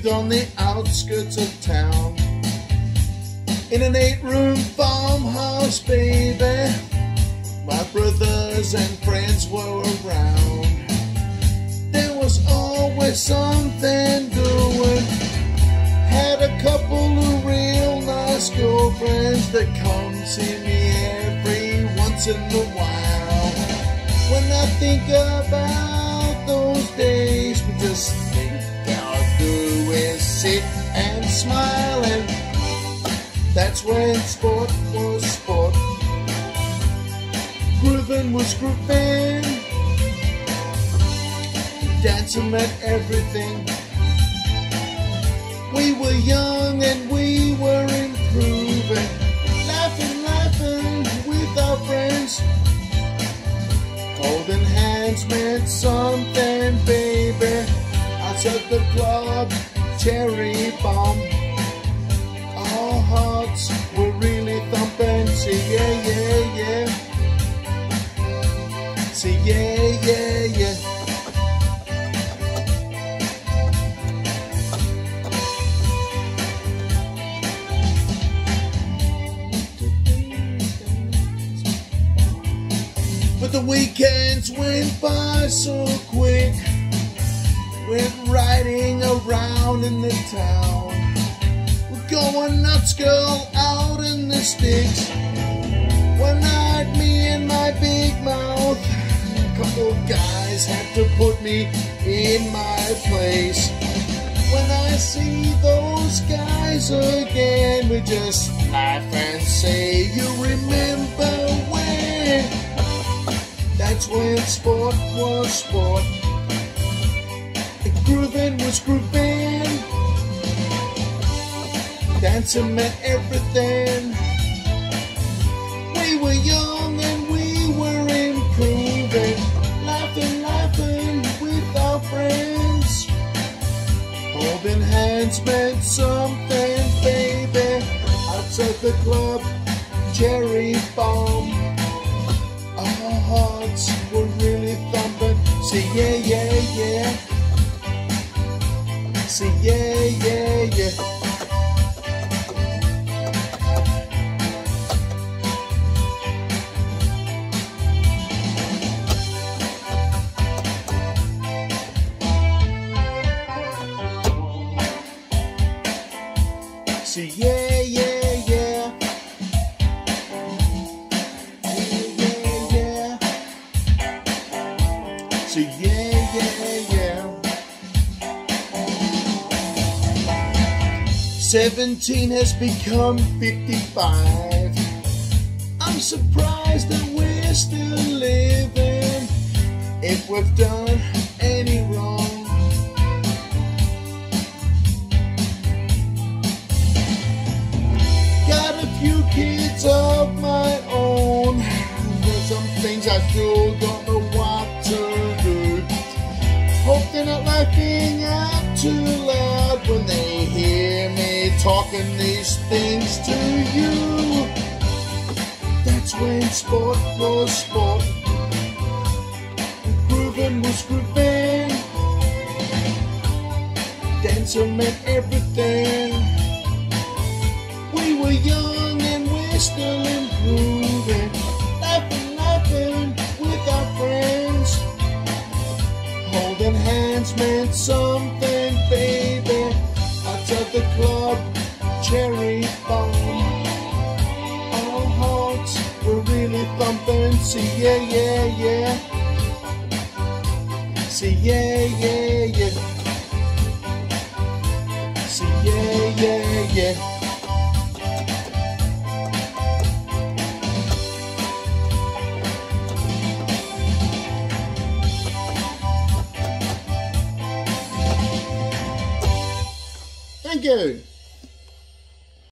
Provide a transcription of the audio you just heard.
on the outskirts of town, in an 8-room farmhouse, baby. My brothers and friends were around. There was always something doing. Had a couple of real nice girlfriends that come see me every once in a while. When I think about those days, we just think all I do is sit and smile, and that's when sport was sport. Groovin' was groovin'. Dancing meant everything. We were young and we were improving, laughing, laughing with our friends. Holding hands meant something, baby. Outside the club, cherry bomb. Our hearts were really thumping. Say yeah, yeah, yeah. Say yeah, yeah, yeah. But the weekends went by so quick. Went riding around in the town. We're going nuts, girl, out in the sticks. One night, me and my big mouth, a couple guys had to put me in my place. When I see those guys again, we just laugh and say, you remember when? That's when sport was sport. Groovin' was groovin'. Dancing meant everything. We were young and we were improving, laughing, laughing with our friends. Holding hands meant something, baby. Outside the club, cherry bomb. Our hearts were really thumping. Say yeah, yeah, yeah. Say yeah, yeah, yeah. Say yeah, yeah, yeah. Yeah, yeah, yeah. Say yeah, yeah, yeah. 17 has become 55. I'm surprised that we're still living. If we've done any wrong, got a few kids of my own. There's some things I still don't know what to do. Hope they're not laughing out too loud when they hear me talking these things to you. That's when sport was sport. Groovin' was groovin'. Dancing meant everything. We were young and we're still improving, laughing, laughing with our friends. Holding hands meant something, baby. Outside the club, cherry bomb. Our hearts were really thumping. Say yeah, yeah, yeah. Say yeah, yeah, yeah. Say yeah, yeah, yeah. Thank you.